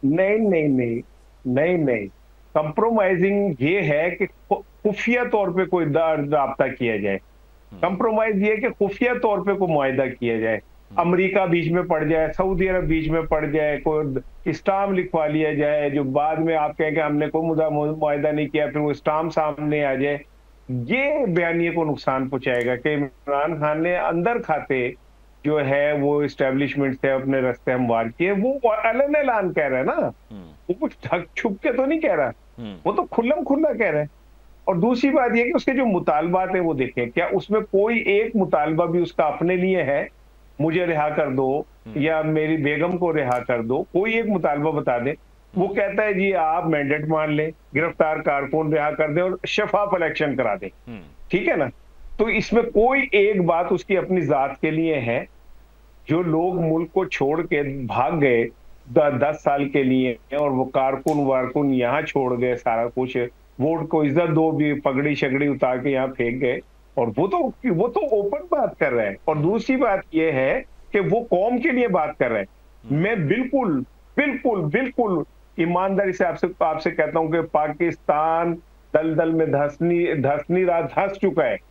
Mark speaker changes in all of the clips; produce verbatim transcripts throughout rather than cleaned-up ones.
Speaker 1: नहीं नहीं नहीं नहीं नहीं, कंप्रोमाइजिंग ये है कि खुफिया तौर पे कोई राब्ता किया जाए। कंप्रोमाइज ये है कि खुफिया तौर पे कोई मुआहिदा किया जाए। अमेरिका बीच में पड़ जाए, सऊदी अरब बीच में पड़ जाए, कोई स्टाम्प लिखवा लिया जाए, जो बाद में आप कहें कि हमने कोई मुद्दा मुआहिदा नहीं किया, फिर वो स्टाम्प सामने आ जाए। ये बयानिए को नुकसान पहुंचाएगा कि इमरान खान ने अंदर खाते जो है वो इस्टेब्लिशमेंट से अपने रास्ते हमवार किए। वो अलन ऐलान कह रहा है ना, वो कुछ ढक छुप के तो नहीं कह रहा, वो तो खुल्लम खुल्ला कह रहा है। और दूसरी बात यह कि उसके जो मुतालबात है वो देखें, क्या उसमें कोई एक मुतालबा भी उसका अपने लिए है, मुझे रिहा कर दो या मेरी बेगम को रिहा कर दो, कोई एक मुतालबा बता दे। वो कहता है जी आप मैंडेट मान लें, गिरफ्तार कारकुन रिहा कर दें और शफाफ इलेक्शन करा दें, ठीक है ना। तो इसमें कोई एक बात उसकी अपनी जात के लिए है। जो लोग मुल्क को छोड़ के भाग गए दस साल के लिए और वो कारकुन वारकुन यहाँ छोड़ गए सारा कुछ, वोट को इज्जत दो भी पगड़ी शगड़ी उतार के यहाँ फेंक गए, और वो तो वो तो ओपन बात कर रहा है। और दूसरी बात ये है कि वो कौम के लिए बात कर रहे हैं। मैं बिल्कुल बिल्कुल बिल्कुल ईमानदारी से आपसे आपसे कहता हूं कि पाकिस्तान दलदल में धसनी धसनी रात धस चुका है।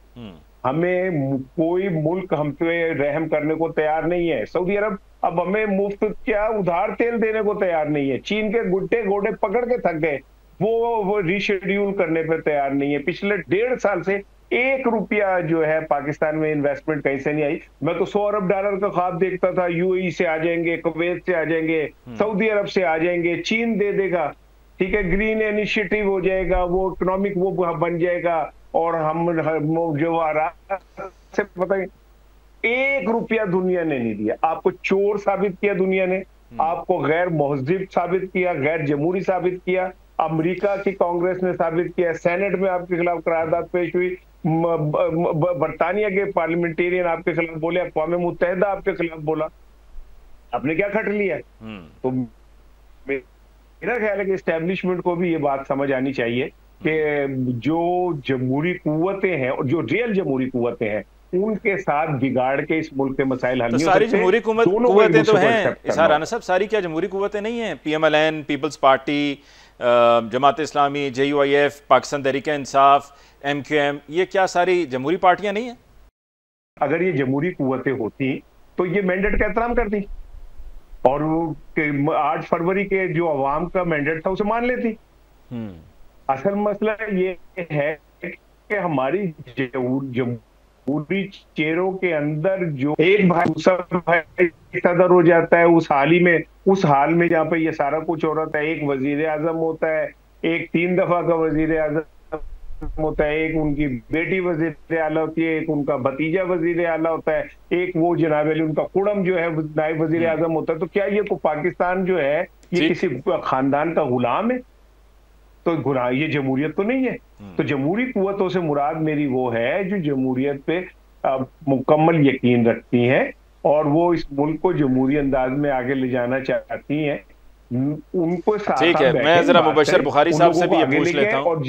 Speaker 1: हमें कोई मुल्क हम पे रहम करने को तैयार नहीं है। सऊदी अरब अब हमें मुफ्त क्या उधार तेल देने को तैयार नहीं है। चीन के गुड्डे घोड़े पकड़ के थक गए, वो वो रीशेड्यूल करने पे तैयार नहीं है। पिछले डेढ़ साल से एक रुपया जो है पाकिस्तान में इन्वेस्टमेंट कहीं से नहीं आई। मैं तो सौ अरब डॉलर का ख्वाब देखता था, यूएई से आ जाएंगे, कुवैत से आ जाएंगे, सऊदी अरब से आ जाएंगे, चीन दे देगा, ठीक है, ग्रीन इनिशिएटिव हो जाएगा, वो इकोनॉमिक वो बन जाएगा, और हम जो से पता है एक रुपया दुनिया ने नहीं दिया। आपको चोर साबित किया दुनिया ने, आपको गैर महजिब साबित किया, गैर जमहूरी साबित किया, अमेरिका की कांग्रेस ने साबित किया, सेनेट में आपके खिलाफ करारदाद पेश हुई, बरतानिया के पार्लियामेंटेरियन आपके खिलाफ बोले, अक़वाम मुत्तहिदा आपके खिलाफ बोला, आपने क्या खट लिया। तो मेरा ख्याल है कि एस्टेब्लिशमेंट को भी ये बात समझ आनी चाहिए कि जो जमहूरी कुव्वतें हैं और जो रियल जमहूरी कुव्वतें हैं उनके साथ बिगाड़ के इस मुल्क के मसाइल हल
Speaker 2: तो
Speaker 1: नहीं हो
Speaker 2: सारी
Speaker 1: सकते।
Speaker 2: जमहूरी कुव्वतें तो हैं इजहार राना साहब, सारी क्या जमहूरी कुव्वतें नहीं हैं? PMLN, People's Party, Jamaat Islami, JUIF, Pakistan Tehreek-e-Insaf, MQM, ये क्या सारी जमहूरी पार्टियां नहीं हैं?
Speaker 1: अगर ये जमहूरी कुव्वतें होती तो ये मैंडेट का एहतराम करती और आठ फरवरी के जो अवाम का मैंडेट था उसे मान लेती। असल मसला ये है कि हमारी जमहूरी चेहरों के अंदर जो एक भाई दूसरा भाई सदर हो जाता है, उस हाल ही में उस हाल में जहाँ पे ये सारा कुछ हो रहा था, एक वजीर आजम होता है, एक तीन दफा का वजीर आजम होता है, एक उनकी बेटी वजीर आला होती है, एक उनका भतीजा वजीर आला होता है, एक वो जनाब अली उनका कुड़म जो है नायब वजीर आजम होता है। तो क्या ये पाकिस्तान जो है ये किसी खानदान का गुलाम है? तो गुलाम ये जमहूरियत तो नहीं है। तो जमहूरी कुव्वतों से मुराद मेरी वो है जो जमहूरियत पे मुकम्मल यकीन रखती हैं और वो इस मुल्क को जमहूरी अंदाज में आगे ले जाना चाहती हैं। उनको साथ
Speaker 2: ठीक है, मैं जरा मुबशर बुखारी साहब से भी ये पूछ लेता हूँ।